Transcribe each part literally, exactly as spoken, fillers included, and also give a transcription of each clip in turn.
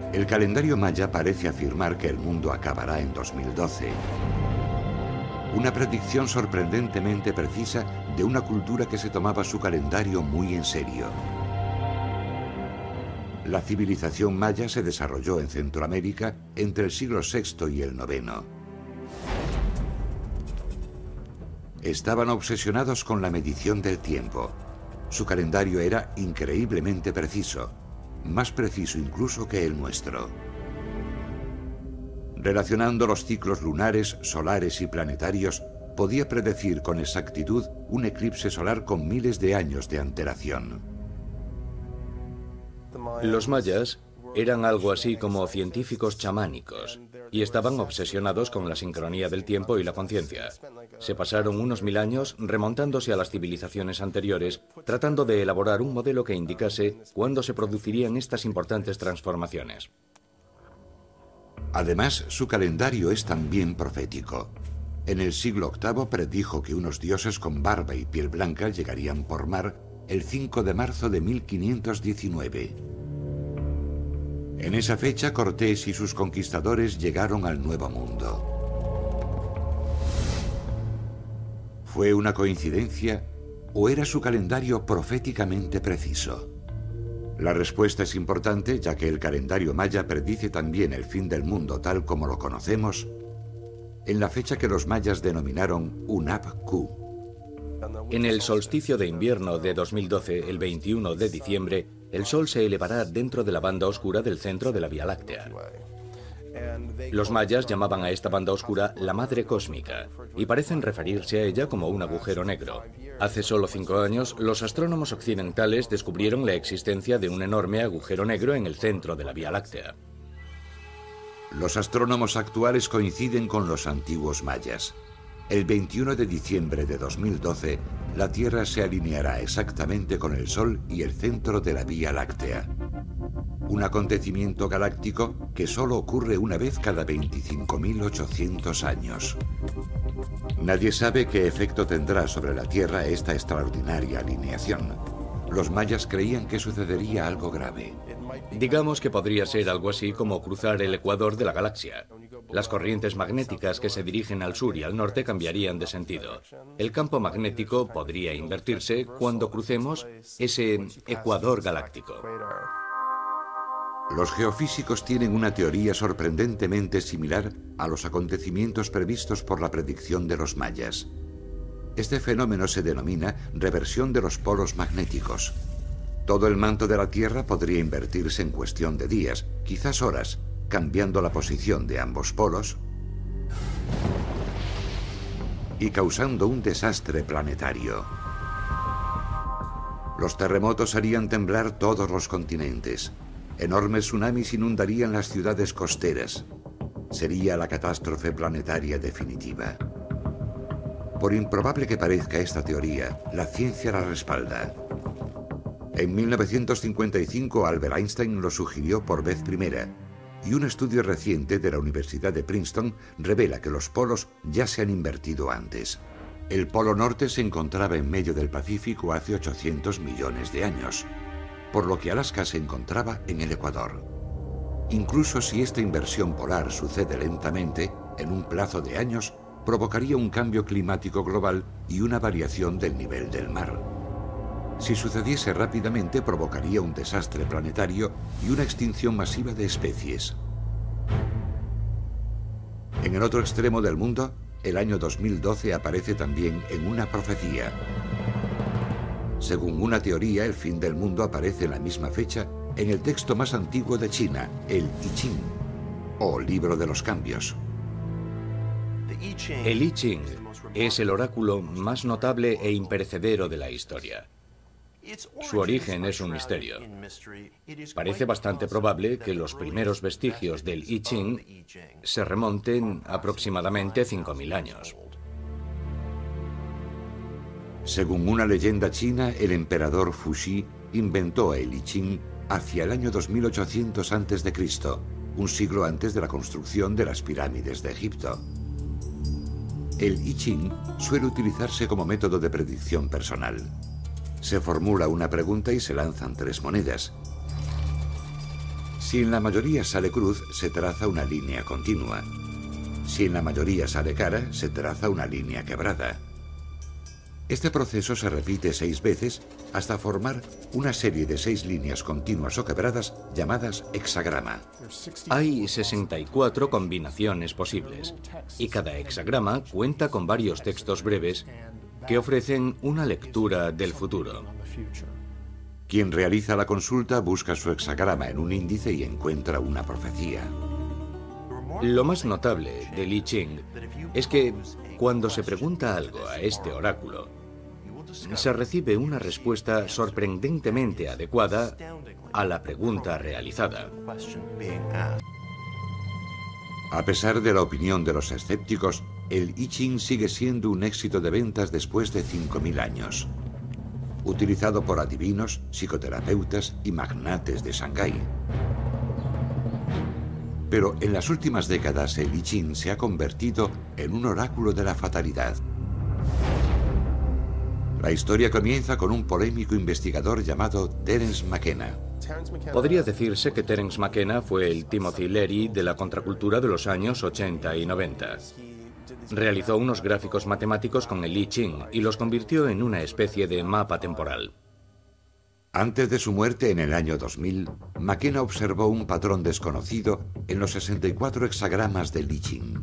El calendario maya parece afirmar que el mundo acabará en dos mil doce. Una predicción sorprendentemente precisa de una cultura que se tomaba su calendario muy en serio. La civilización maya se desarrolló en Centroamérica entre el siglo sexto y el noveno. Estaban obsesionados con la medición del tiempo. Su calendario era increíblemente preciso, más preciso incluso que el nuestro. Relacionando los ciclos lunares, solares y planetarios, podía predecir con exactitud un eclipse solar con miles de años de antelación. Los mayas eran algo así como científicos chamánicos y estaban obsesionados con la sincronía del tiempo y la conciencia. Se pasaron unos mil años remontándose a las civilizaciones anteriores, tratando de elaborar un modelo que indicase cuándo se producirían estas importantes transformaciones. Además, su calendario es también profético. En el siglo octavo predijo que unos dioses con barba y piel blanca llegarían por mar el cinco de marzo de mil quinientos diecinueve. En esa fecha, Cortés y sus conquistadores llegaron al Nuevo Mundo. ¿Fue una coincidencia o era su calendario proféticamente preciso? La respuesta es importante, ya que el calendario maya predice también el fin del mundo tal como lo conocemos, en la fecha que los mayas denominaron Hunab-Ku. En el solsticio de invierno de dos mil doce, el veintiuno de diciembre, el Sol se elevará dentro de la banda oscura del centro de la Vía Láctea. Los mayas llamaban a esta banda oscura la Madre Cósmica y parecen referirse a ella como un agujero negro. Hace solo cinco años, los astrónomos occidentales descubrieron la existencia de un enorme agujero negro en el centro de la Vía Láctea. Los astrónomos actuales coinciden con los antiguos mayas. El veintiuno de diciembre de dos mil doce, la Tierra se alineará exactamente con el Sol y el centro de la Vía Láctea. Un acontecimiento galáctico que solo ocurre una vez cada veinticinco mil ochocientos años. Nadie sabe qué efecto tendrá sobre la Tierra esta extraordinaria alineación. Los mayas creían que sucedería algo grave. Digamos que podría ser algo así como cruzar el ecuador de la galaxia. Las corrientes magnéticas que se dirigen al sur y al norte cambiarían de sentido. El campo magnético podría invertirse cuando crucemos ese ecuador galáctico. Los geofísicos tienen una teoría sorprendentemente similar a los acontecimientos previstos por la predicción de los mayas. Este fenómeno se denomina reversión de los polos magnéticos. Todo el manto de la Tierra podría invertirse en cuestión de días, quizás horas, cambiando la posición de ambos polos y causando un desastre planetario. Los terremotos harían temblar todos los continentes. Enormes tsunamis inundarían las ciudades costeras. Sería la catástrofe planetaria definitiva. Por improbable que parezca esta teoría, la ciencia la respalda. En mil novecientos cincuenta y cinco, Albert Einstein lo sugirió por vez primera, y un estudio reciente de la Universidad de Princeton revela que los polos ya se han invertido antes. El polo norte se encontraba en medio del Pacífico hace ochocientos millones de años, por lo que Alaska se encontraba en el Ecuador. Incluso si esta inversión polar sucede lentamente, en un plazo de años, provocaría un cambio climático global y una variación del nivel del mar. Si sucediese rápidamente, provocaría un desastre planetario y una extinción masiva de especies. En el otro extremo del mundo, el año dos mil doce aparece también en una profecía. Según una teoría, el fin del mundo aparece en la misma fecha en el texto más antiguo de China, el I Ching, o Libro de los Cambios. El I Ching es el oráculo más notable e imperecedero de la historia. Su origen es un misterio. Parece bastante probable que los primeros vestigios del I Ching se remonten aproximadamente cinco mil años. Según una leyenda china, el emperador Fuxi inventó el I Ching hacia el año dos mil ochocientos antes de Cristo, un siglo antes de la construcción de las pirámides de Egipto. El I Ching suele utilizarse como método de predicción personal. Se formula una pregunta y se lanzan tres monedas. Si en la mayoría sale cruz, se traza una línea continua. Si en la mayoría sale cara, se traza una línea quebrada. Este proceso se repite seis veces hasta formar una serie de seis líneas continuas o quebradas llamadas hexagrama. Hay sesenta y cuatro combinaciones posibles, y cada hexagrama cuenta con varios textos breves que ofrecen una lectura del futuro. Quien realiza la consulta busca su hexagrama en un índice y encuentra una profecía. Lo más notable del I Ching es que cuando se pregunta algo a este oráculo, se recibe una respuesta sorprendentemente adecuada a la pregunta realizada. A pesar de la opinión de los escépticos, el I Ching sigue siendo un éxito de ventas después de cinco mil años. Utilizado por adivinos, psicoterapeutas y magnates de Shanghái. Pero en las últimas décadas el I Ching se ha convertido en un oráculo de la fatalidad. La historia comienza con un polémico investigador llamado Terence McKenna. Podría decirse que Terence McKenna fue el Timothy Leary de la contracultura de los años ochenta y noventa. Realizó unos gráficos matemáticos con el I Ching y los convirtió en una especie de mapa temporal. Antes de su muerte en el año dos mil, McKenna observó un patrón desconocido en los sesenta y cuatro hexagramas del I Ching.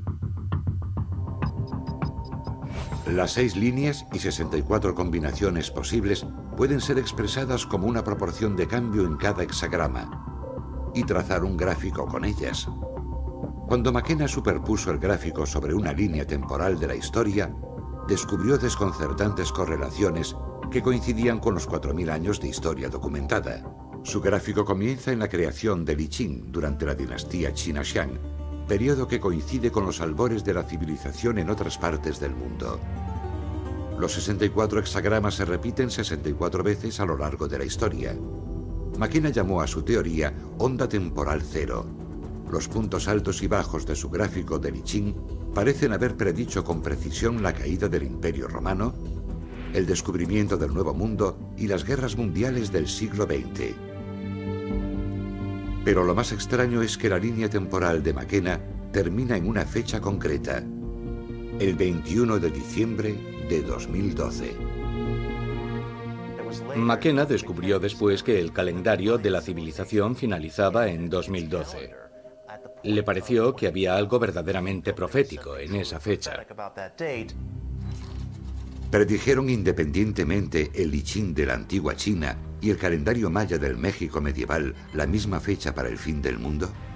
Las seis líneas y sesenta y cuatro combinaciones posibles pueden ser expresadas como una proporción de cambio en cada hexagrama y trazar un gráfico con ellas. Cuando McKenna superpuso el gráfico sobre una línea temporal de la historia, descubrió desconcertantes correlaciones que coincidían con los cuatro mil años de historia documentada. Su gráfico comienza en la creación del I Ching durante la dinastía China-Shang, periodo que coincide con los albores de la civilización en otras partes del mundo. Los sesenta y cuatro hexagramas se repiten sesenta y cuatro veces a lo largo de la historia. McKenna llamó a su teoría onda temporal cero. Los puntos altos y bajos de su gráfico del I Ching parecen haber predicho con precisión la caída del Imperio Romano, el descubrimiento del Nuevo Mundo y las guerras mundiales del siglo veinte. Pero lo más extraño es que la línea temporal de McKenna termina en una fecha concreta, el veintiuno de diciembre de dos mil doce. McKenna descubrió después que el calendario de la civilización finalizaba en dos mil doce. Le pareció que había algo verdaderamente profético en esa fecha. ¿Predijeron independientemente el I Ching de la antigua China y el calendario maya del México medieval la misma fecha para el fin del mundo?